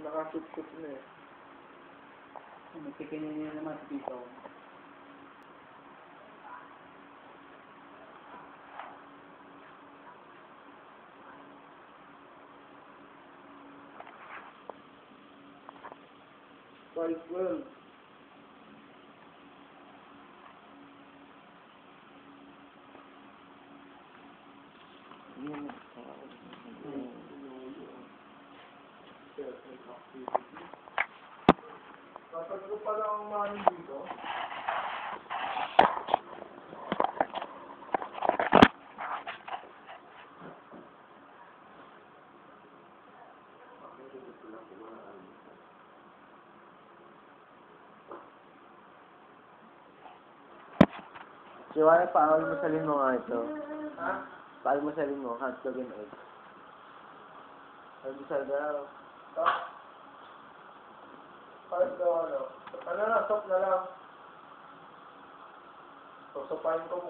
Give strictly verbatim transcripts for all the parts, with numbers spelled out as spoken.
nakasupsop na eh. Magtikin niya naman dito. Five twelve. Kapag ko pala ang money dito. Siwala, paano mo salin mo nga ito? Ha? Paano mo salin mo? Hotdog and egg. Ano sa daw? Ha? Kahit daw ano. Ano na, stop na lang. Sosopahin ko mo.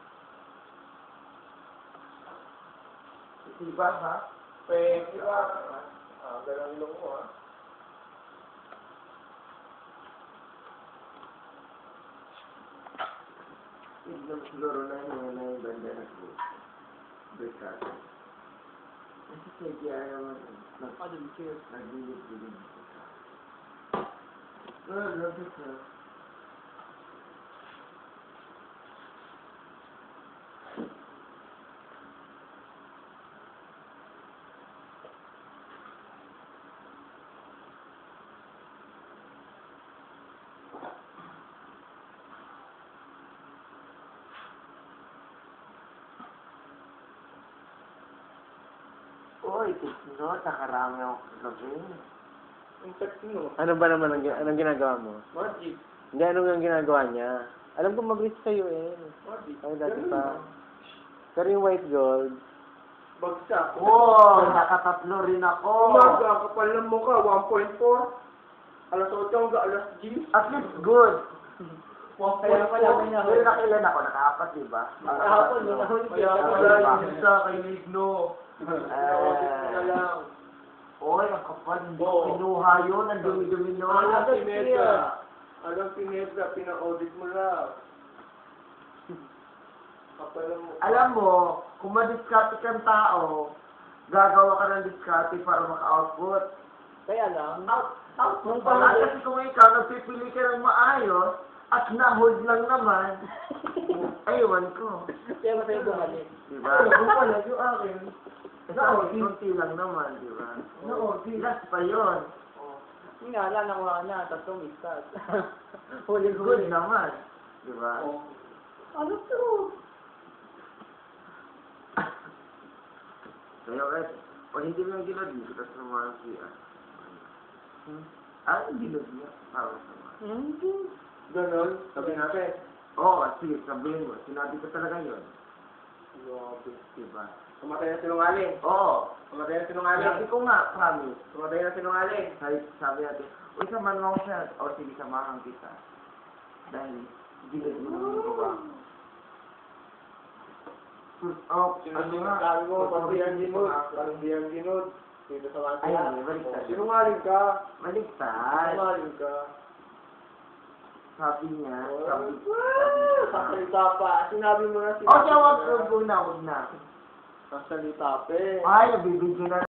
Diba ha? Pwede ba? Ah, ganang ilong mo ha. Siguro na yun na yung banda na po. Berkado. Kasi pwede ayaw naman. Nagdilig-dilig. Well, love it ha. Uy, tikno, nakarami ako kagabi. Ang tekno. Ano ba naman ang, anong ginagawa mo? Magic. Hindi, anong ang ginagawa niya? Alam ko mabilis kayo eh. Magic. Ay, dati Ganun pa. lang. Pero yung white gold, Bagsak. wow, nakatatlo rin ako. Umaga, ang kapal ng mukha, one point four. Alas eight hanggang alas ten. At least good. Kaya pala may nahuli. Pero nakailan ako, nakaapat, di ba? Nakahapon, may nahuli. Kaya pala yung isa kay Ligno. Pinaudit mo na lang. Oy, ang kapal. Oo. Pinuha yun, ang dumi-dumi nun. Alam Pinedra. Alam Pinedra, pina-audit mo lang. Kapal ng mukha. Alam mo, kung madiskarte kang tao, gagawa ka ng diskarte para maka-output. Kaya lang, Out, output Nung pa lang. pala- Kasi kung ikaw, nagpipili ka ng maayos, at na-hold lang naman, aywan ko. kaya masaya bumalik. Diba? Ano pala yung akin? Kasi kunti lang naman, diba? Oo, Last pa yun. Yung nga lang, nakuha na, tatlong istas. Good Huli-huli. naman. Diba? Ano to? Kaya kahit, o hindi mo yung ginod mo, kasi naman ang siya. Ah, yung ginod niya, para sa mga. Hindi. Ganon, sabi natin. Oo, sige, sabihin mo, sinabi ko talaga yun. Grabe. Diba? Kamatay na sinungaling. Oo. Kamatay na Sabi sinungaling. ko nga, promise. Kamatay na sinungaling. Sabi, sabi natin, uy, samahan mo ako siya. O, sige, samahan kita. Dahil, ginod mo naman yung gawa. Oh, ano nga? Sabi mo, pag di ang ginod, parang di ang ginod. Dito sa mga Ay, ay, baliktad. Sinungaling ka. Maligtad. Sinungaling ka. Sabi niya, Oh, sabi, Sasalita pa. Sinabi mo na O, siya, wag, wag na, wag na. Sasalita pa eh. Ay, nabibigyan na